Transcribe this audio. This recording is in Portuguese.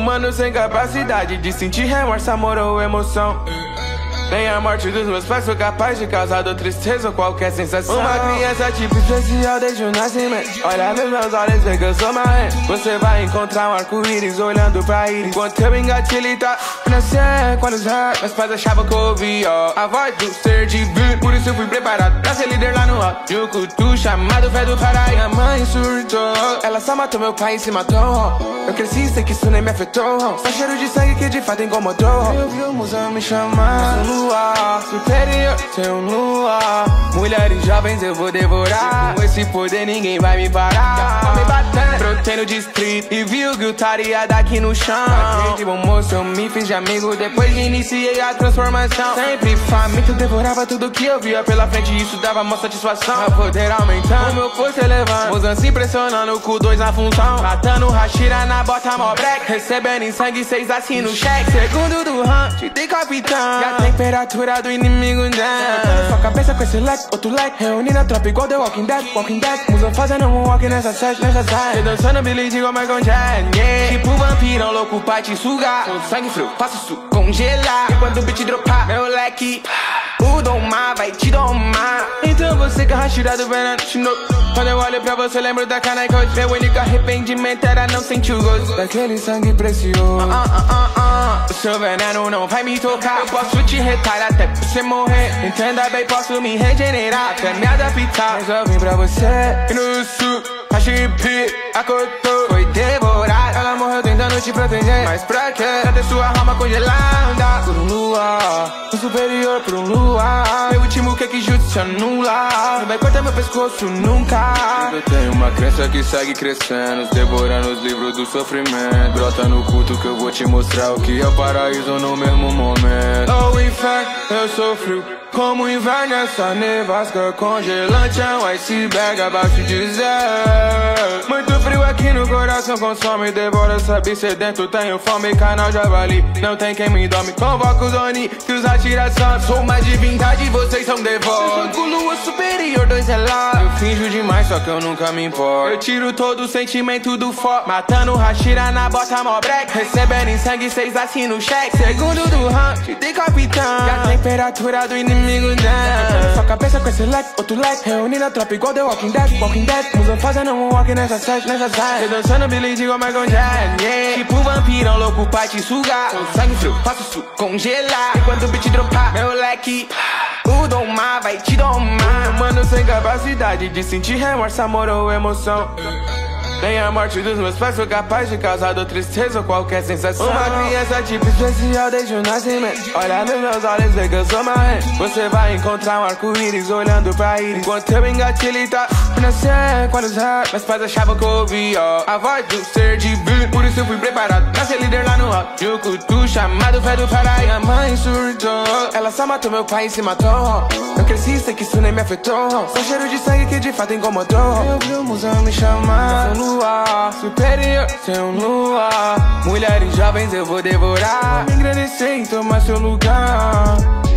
humano sem capacidade de sentir remorso, amor ou emoção. Nem a morte dos meus pais foi capaz de causar dor, tristeza ou qualquer sensação. Uma criança tipo especial desde o nascimento. Olha nos meus olhos, vê que eu sou marrento. Você vai encontrar um arco-íris olhando pra íris. Enquanto eu engatilho tá nascer, qualquer. Meus pais achavam que eu ouvia a voz do ser divino. Por isso eu fui preparado pra ser líder lá no alto de um culto chamado fé do Pará. Minha mãe surtou, ela só matou meu pai e se matou. Eu cresci, sei que isso nem me afetou. Só cheiro de sangue que de fato incomodou. Eu vi o museu me chamar superior, seu luar. Mulheres jovens eu vou devorar. Com esse poder ninguém vai me parar. Tá me batendo, brotei no distrito e viu gritaria daqui no chão. Aquele bom moço eu me fiz de amigo depois que iniciei a transformação. Sempre faminto, devorava tudo que eu via pela frente e isso dava uma satisfação. Meu poder aumentando, o meu corpo elevando. Usando se impressionando com 2 na função. Matando rachira na bota mó break. Recebendo em sangue 6 assim no cheque. Segundo do rank, te dei capitão. E a temperatura do inimigo down. Sua cabeça com esse leque, outro leque. Reunindo a tropa igual The Walking Dead, Walking Dead. Musão fazendo um walk nessa set, nessa side. Cê dançando Billy igual Michael Jackson, yeah. Tipo vampirão louco pra te sugar. Com sangue frio, faço isso congelar. E quando o beat dropar, meu leque, o Douma vai te domar. Então você que é rachirado veneno de novo. Quando eu olho pra você lembro da canal. Meu único arrependimento era não sentir o gosto daquele sangue precioso. O seu veneno não vai me tocar. Eu posso te retar até você morrer. Entenda bem, posso me regenerar até me adaptar. Mas eu vim pra você e no sul a chip acordou, foi devorada. Ela morreu tentando te proteger, mas pra quê? Pra ter sua alma congelada por um luar, um superior por um luar. Meu último que justo se anula. Não vai cortar meu pescoço nunca. Eu tenho uma crença que segue crescendo, devorando os livros do sofrimento. Brota no culto que eu vou te mostrar o que é o paraíso no mesmo momento. Oh, inferno, eu sou frio como o inverno, essa nevasca congelante é um iceberg abaixo de zero. Muito frio aqui no coração, consome, devora, sabe, sedento, tenho fome, canal javali, não tem quem me dome. Convoco os Oni, que os atiração. Sou uma divindade, vocês são devotos. Com lua superior, 2 relatos. Eu finjo demais, só que eu nunca me importo. Eu tiro todo o sentimento do foco, matando rachira na bota mó break. Recebendo em sangue 6 assim no cheque. Segundo do rank, te dei capitão. E a temperatura do inimigo down. Sua cabeça com esse leque, outro leque. Reunindo a tropa igual The Walking Dead, Walking Dead. Musão fazendo um walk nessa set, nessa side. Cê dançando Billy igual Michael Jackson, yeah. Tipo vampirão louco pra te sugar. Com sangue frio, faço isso congelar. E quando o beat dropar, meu leque, o Douma vai te domar. Humano sem capacidade de sentir remorso, amor ou emoção. Nem a morte dos meus pais foi capaz de causar dor, tristeza ou qualquer sensação. Uma criança tipo especial desde o nascimento. Olha nos meus olhos, vê que eu sou marrento. Você vai encontrar um arco-íris olhando pra íris. Enquanto eu engatilho tá nascer, qualquer. Meus pais achavam que eu ouvia a voz do ser divino. Por isso eu fui preparado pra ser líder lá no alto de um culto chamado fé do Pará. Minha mãe surtou, ela só matou meu pai e se matou. Eu cresci, sei que isso nem me afetou. Só cheiro de sangue que de fato incomodou. Eu vi o museu me chamar superior, seu luar. Mulheres jovens eu vou devorar. Me engrandecer e tomar seu lugar.